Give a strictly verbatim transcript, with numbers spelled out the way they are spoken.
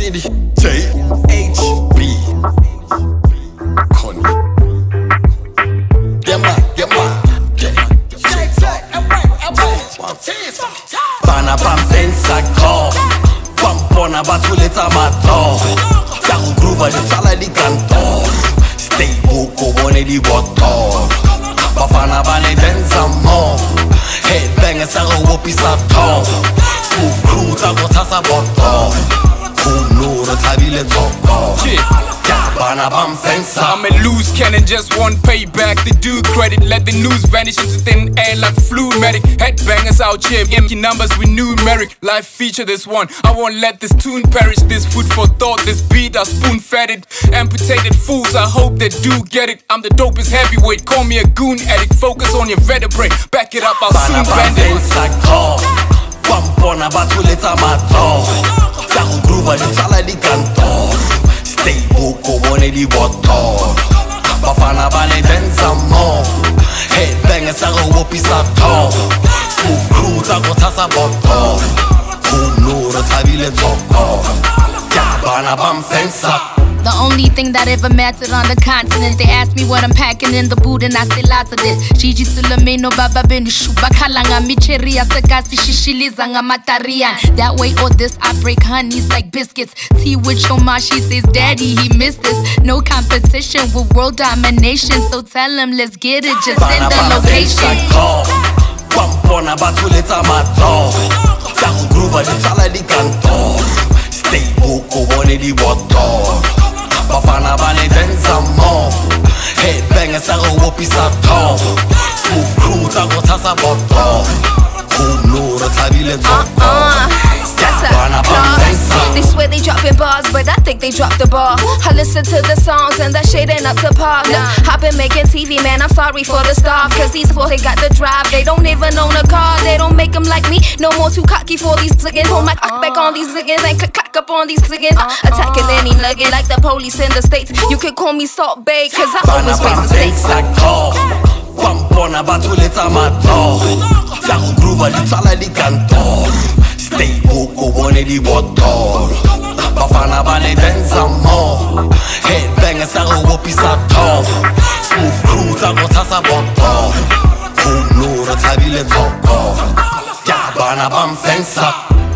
City J H B Connie. Get my, get my, get my. Bana bam sensa call. Pampona batuleta mato. Yaku groove di tala di canto. Stay boko bone di botto. Bafana bane denza mo. Headbanger sa go pisa to. Smooth crew ta go tasa botto. Kunura tabile toko. Bana bam sensa. I'm a loose cannon, just one payback. The due credit, let the news vanish into thin air like flumatic. Headbangers out here, empty numbers with numeric. Live feature this one, I won't let this tune perish. This food for thought, this beat I spoon-fed it. Amputated fools, I hope they do get it. I'm the dopest heavyweight, call me a goon addict. Focus on your vertebrae, back it up, I'll soon bend it. Pampona batuleta mato. Yaku groove di tala di canto. Stay boko bone di botto. Bafana bane denza mo. Headbanger sa go pisa to. Smooth crew ta go tasa botto. Kunura tabile toko. Bana bam sensa. The only thing that ever mattered on the continent. They asked me what I'm packing in the boot and I say lots of this. Gigi Sulamino baba benishu bakalanga micheria sagasi shishiliza nga matarian. That way or this I break honeys like biscuits. Tea with Shoma, she says daddy he missed this. No competition with world domination. So tell him let's get it, just send the location. Pampona batuleta mato. Yaku groove di tala di canto. Stay boko bone di botto. Bafana bane denza mo. Headbanger sa go pisa to. Smooth crew ta go tasa botto. Kunura tabile toko. Bana bam sensa. They swear they dropping bars, but I think they dropped the ball. I listen to the songs and that shit ain't up to par. Look, I've been making T V, man, I'm sorry for the staff. Cause these boys, they got the drive, they don't even own a car. They don't make them like me, no more too cocky for these ziggins. Hold my cock back on these ziggins and clack up on these ziggins. Attacking any nugget like the police in the States. You can call me Salt Bay, cause I always raise the stakes. Pampona batuleta mato. Yaku groove di tala di canto. Stay boko bone di botto. Bafana bane denza mo. Headbanger sa go pisa to. Smooth crew ta go tasa botto. Kunura tabile toko. Bana bam sensa.